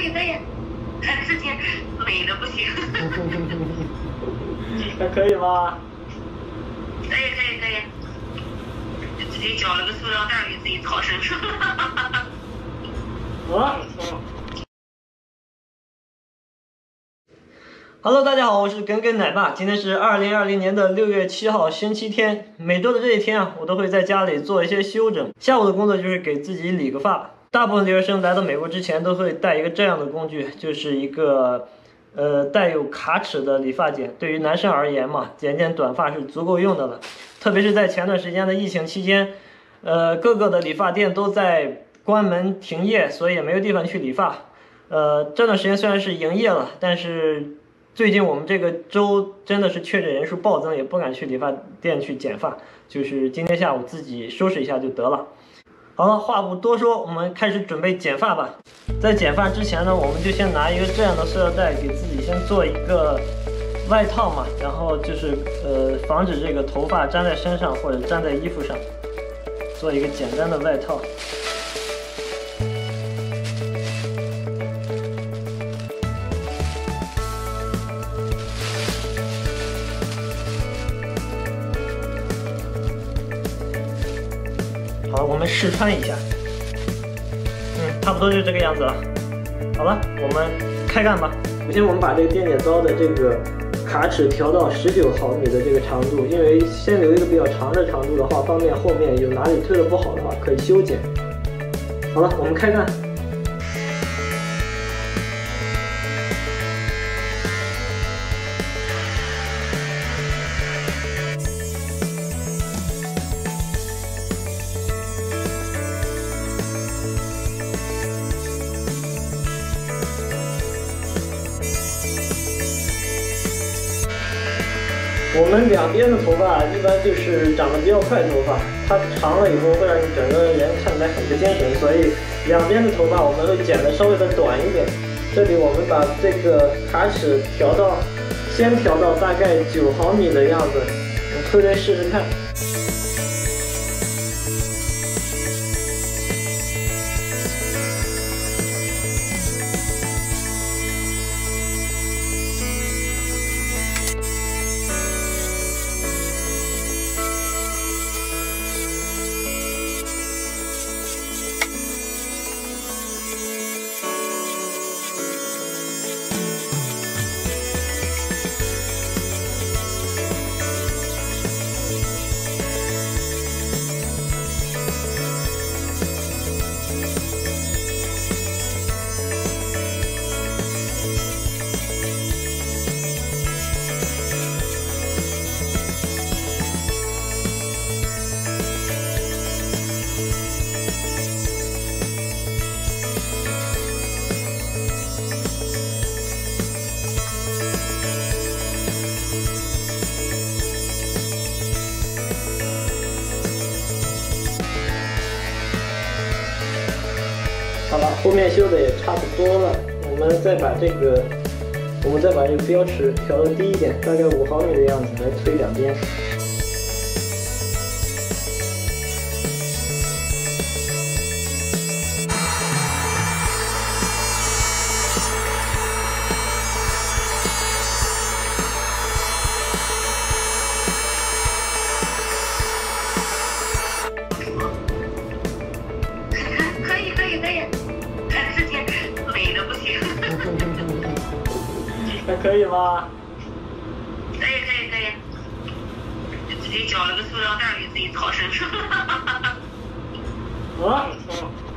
可以，看之前美的不行。 还可以吗？ 可以，就自己找了个塑料袋给自己套身上。 啊！Hello， 大家好，我是耿耿奶爸。今天是2020年的6月7号，星期天。每周的这一天啊，我都会在家里做一些休整。下午的工作就是给自己理个发。大部分留学生来到美国之前都会带一个这样的工具，就是一个带有卡尺的理发剪。对于男生而言嘛，剪短发是足够用的了。特别是在前段时间的疫情期间，各个的理发店都在关门停业，所以也没有地方去理发。这段时间虽然是营业了，但是最近我们这个州真的是确诊人数暴增，也不敢去理发店去剪发，就是今天下午自己收拾一下就得了。好了，话不多说，我们开始准备剪发吧。在剪发之前呢，我们就先拿一个这样的塑料袋给自己先做一个外套嘛，然后就是防止这个头发粘在身上或者粘在衣服上，做一个简单的外套。好，我们试穿一下，差不多就这个样子了。好了，我们开干吧。首先，我们把这个电剪刀的这个卡尺调到19毫米的这个长度，因为先留一个比较长的长度的话，方便后面有哪里推的不好的话可以修剪。好了，我们开干。我们两边的头发一般就是长得比较快的头发，它长了以后会让你整个人看起来很不精神，所以两边的头发我们会剪得稍微的短一点。这里我们把这个卡尺先调到大概9毫米的样子，我们推试试看。好了，后面修的也差不多了，我们再把这个标尺调的低一点，大概5毫米的样子，来推两边。还可以吗？ 可以，就自己找了个塑料袋给自己套身上。 啊！